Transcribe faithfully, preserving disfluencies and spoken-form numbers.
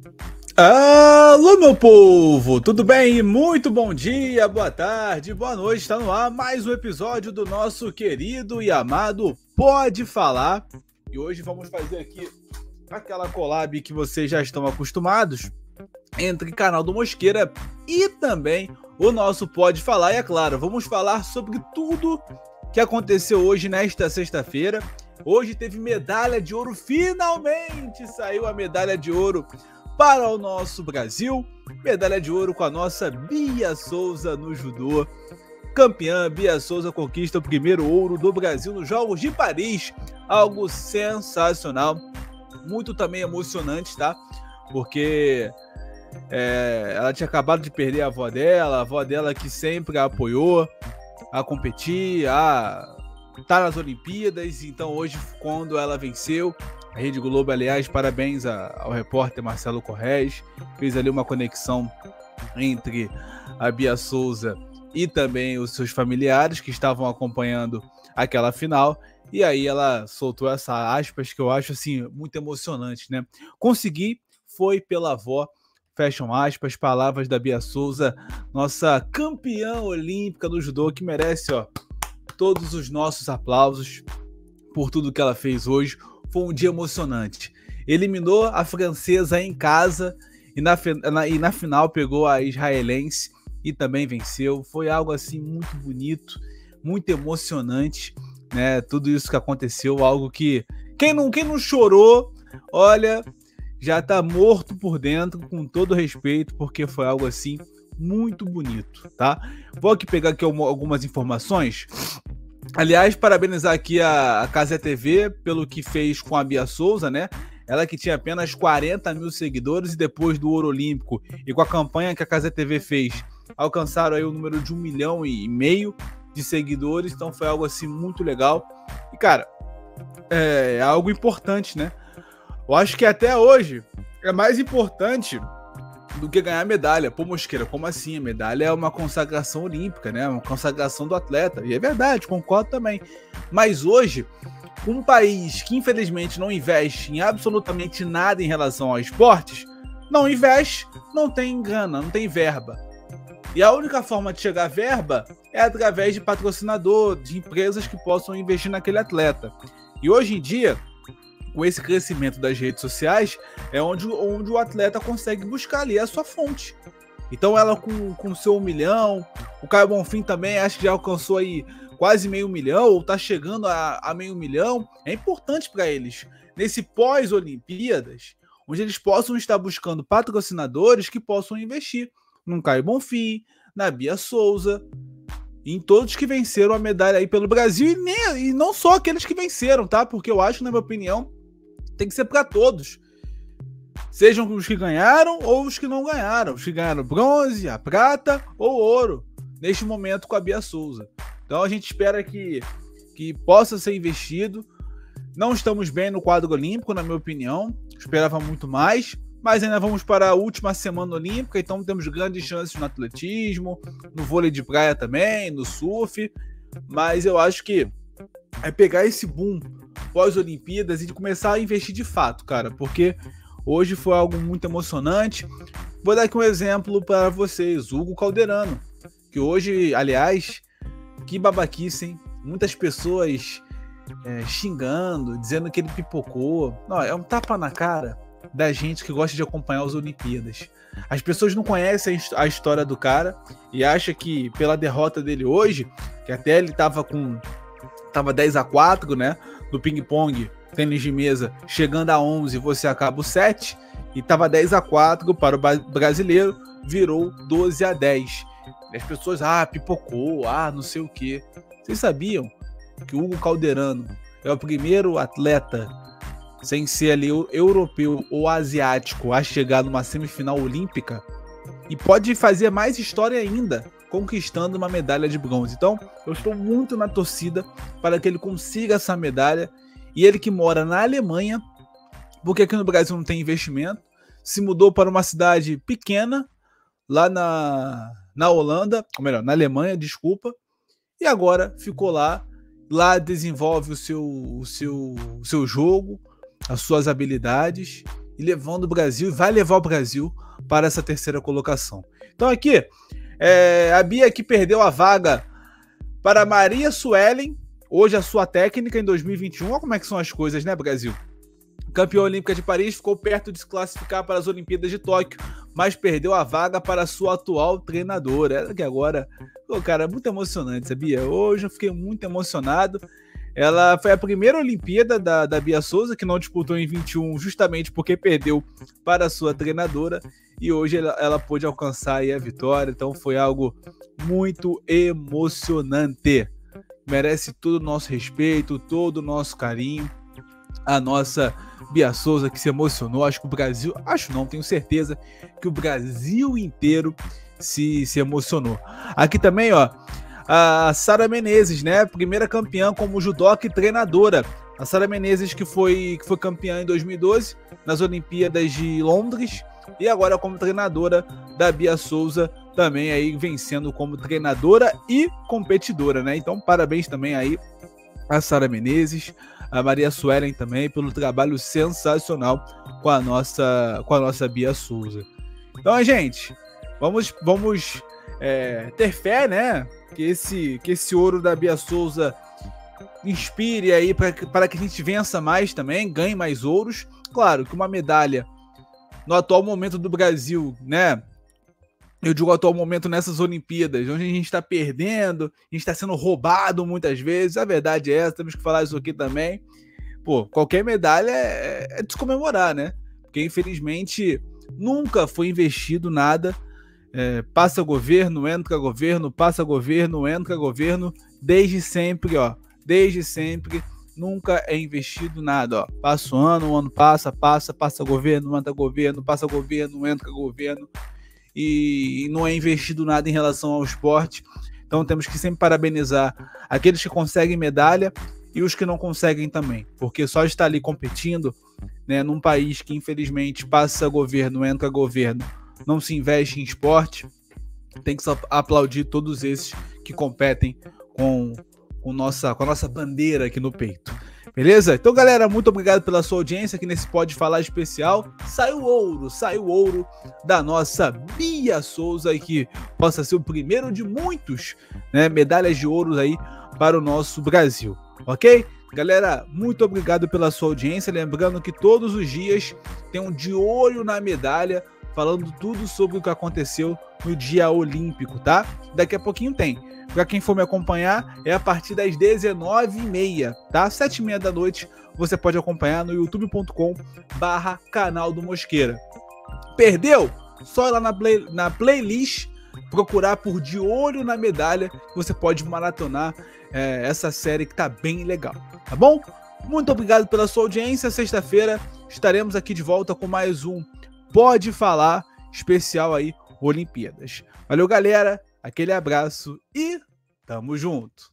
Alô, meu povo, tudo bem? Muito bom dia, boa tarde, boa noite. Está no ar mais um episódio do nosso querido e amado Pode Falar. E hoje vamos fazer aqui aquela collab que vocês já estão acostumados entre canal do Mosqueira e também o nosso Pode Falar. E é claro, vamos falar sobre tudo que aconteceu hoje nesta sexta-feira. Hoje teve medalha de ouro, finalmente saiu a medalha de ouro para o nosso Brasil, medalha de ouro com a nossa Bia Souza no judô. Campeã, Bia Souza conquista o primeiro ouro do Brasil nos Jogos de Paris, algo sensacional, muito também emocionante, tá? Porque é, ela tinha acabado de perder a avó dela, a avó dela que sempre a apoiou a competir, a estar nas Olimpíadas. Então hoje, quando ela venceu, a Rede Globo, aliás, parabéns ao repórter Marcelo Corrêa, fez ali uma conexão entre a Bia Souza e também os seus familiares que estavam acompanhando aquela final, e aí ela soltou essa aspas que eu acho assim muito emocionante, né? Consegui, foi pela avó, fecham aspas, palavras da Bia Souza, nossa campeã olímpica do judô, que merece, ó, todos os nossos aplausos por tudo que ela fez hoje. Foi um dia emocionante. Eliminou a francesa em casa e na, na, e na final pegou a israelense e também venceu. Foi algo assim muito bonito, muito emocionante, né? Tudo isso que aconteceu, algo que quem não, quem não chorou, olha, já tá morto por dentro, com todo respeito, porque foi algo assim muito bonito, tá? Vou aqui pegar aqui algumas informações. Aliás, parabenizar aqui a, a Cazé T V pelo que fez com a Bia Souza, né? Ela que tinha apenas quarenta mil seguidores e depois do ouro olímpico e com a campanha que a Cazé T V fez, alcançaram aí o número de um milhão e meio de seguidores. Então foi algo assim muito legal. E cara, é, é algo importante, né? Eu acho que até hoje é mais importante do que ganhar medalha. Pô, Mosqueira, como assim? A medalha é uma consagração olímpica, né? Uma consagração do atleta. E é verdade, concordo também. Mas hoje, um país que infelizmente não investe em absolutamente nada em relação aos esportes, não investe, não tem grana, não tem verba. E a única forma de chegar a verba é através de patrocinador, de empresas que possam investir naquele atleta. E hoje em dia, com esse crescimento das redes sociais, é onde, onde o atleta consegue buscar ali a sua fonte. Então ela com o seu um milhão, o Caio Bonfim também acho que já alcançou aí quase meio milhão, ou está chegando a, a meio milhão. É importante para eles, nesse pós-Olimpíadas, onde eles possam estar buscando patrocinadores que possam investir no Caio Bonfim, na Bia Souza, em todos que venceram a medalha aí pelo Brasil, e, nem, e não só aqueles que venceram, tá? Porque eu acho, na minha opinião, tem que ser para todos. Sejam os que ganharam ou os que não ganharam. Os que ganharam bronze, a prata ou ouro. Neste momento com a Bia Souza. Então a gente espera que, que possa ser investido. Não estamos bem no quadro olímpico, na minha opinião. Esperava muito mais. Mas ainda vamos para a última semana olímpica. Então temos grandes chances no atletismo, no vôlei de praia também, no surf. Mas eu acho que é pegar esse boom pós-Olimpíadas e de começar a investir de fato, cara, porque hoje foi algo muito emocionante. Vou dar aqui um exemplo para vocês, Hugo Calderano, que hoje, aliás, que babaquice, hein? Muitas pessoas é, xingando, dizendo que ele pipocou. Não, é um tapa na cara da gente que gosta de acompanhar as Olimpíadas. As pessoas não conhecem a história do cara e acham que pela derrota dele hoje, que até ele tava com tava dez a quatro, né? No ping-pong, tênis de mesa, chegando a onze, você acaba o sete, e tava dez a quatro para o brasileiro, virou doze a dez. E as pessoas, ah, pipocou, ah, não sei o quê. Vocês sabiam que o Hugo Calderano é o primeiro atleta, sem ser ali europeu ou asiático, a chegar numa semifinal olímpica? E pode fazer mais história ainda, conquistando uma medalha de bronze. Então, eu estou muito na torcida para que ele consiga essa medalha. E ele que mora na Alemanha, porque aqui no Brasil não tem investimento, se mudou para uma cidade pequena, lá na, na Holanda, ou melhor, na Alemanha, desculpa, e agora ficou lá, lá desenvolve o seu, o seu, o seu jogo, as suas habilidades, e levando o Brasil, e vai levar o Brasil para essa terceira colocação. Então aqui, é, a Bia que perdeu a vaga para Maria Suelen, hoje a sua técnica em dois mil e vinte e um. Olha como é que são as coisas, né, Brasil? Campeã olímpica de Paris, ficou perto de se classificar para as Olimpíadas de Tóquio, mas perdeu a vaga para a sua atual treinadora. Ela que agora, pô, cara, muito emocionante, sabia? Hoje eu fiquei muito emocionado. Ela foi a primeira Olimpíada da, da Bia Souza, que não disputou em vinte e um, justamente porque perdeu para a sua treinadora, e hoje ela, ela pôde alcançar aí a vitória, então foi algo muito emocionante. Merece todo o nosso respeito, todo o nosso carinho. A nossa Bia Souza que se emocionou, acho que o Brasil, acho não, tenho certeza que o Brasil inteiro se, se emocionou. Aqui também, ó, a Sara Menezes, né, primeira campeã como judoca e treinadora. A Sara Menezes que foi, que foi campeã em dois mil e doze nas Olimpíadas de Londres e agora como treinadora da Bia Souza, também aí vencendo como treinadora e competidora, né? Então parabéns também aí a Sara Menezes, a Maria Suelen também, pelo trabalho sensacional com a nossa, com a nossa Bia Souza. Então, gente, vamos, vamos é, ter fé, né? Que esse, que esse ouro da Bia Souza inspire aí para que a gente vença mais também, ganhe mais ouros. Claro que uma medalha no atual momento do Brasil, né? Eu digo atual momento nessas Olimpíadas, onde a gente está perdendo, a gente está sendo roubado muitas vezes. A verdade é essa, temos que falar isso aqui também. Pô, qualquer medalha é, é de se comemorar, né? Porque infelizmente nunca foi investido nada. É, passa governo, entra governo, passa governo, entra governo. Desde sempre, ó. Desde sempre, nunca é investido nada, ó. Passa o ano, o ano passa, passa, passa governo, entra governo, passa governo, entra governo. E não é investido nada em relação ao esporte. Então temos que sempre parabenizar aqueles que conseguem medalha e os que não conseguem também, porque só estar ali competindo, né, num país que infelizmente passa governo, entra governo, não se investe em esporte, tem que aplaudir todos esses que competem com, com, nossa, com a nossa bandeira aqui no peito. Beleza? Então, galera, muito obrigado pela sua audiência aqui nesse Pode Falar especial. Saiu ouro, saiu ouro da nossa Bia Souza, e que possa ser o primeiro de muitos, né, medalhas de ouro aí para o nosso Brasil, ok? Galera, muito obrigado pela sua audiência. Lembrando que todos os dias tem um De Olho na Medalha, falando tudo sobre o que aconteceu no dia olímpico, tá? Daqui a pouquinho tem. Para quem for me acompanhar, é a partir das dezenove e meia, tá? sete e meia da noite, você pode acompanhar no youtube ponto com barra canal do Mosqueira. Perdeu? Só ir lá na, play, na playlist, procurar por De Olho na Medalha, que você pode maratonar é, essa série que tá bem legal, tá bom? Muito obrigado pela sua audiência. Sexta-feira estaremos aqui de volta com mais um Pode Falar especial aí, Olimpíadas. Valeu, galera. Aquele abraço e tamo junto.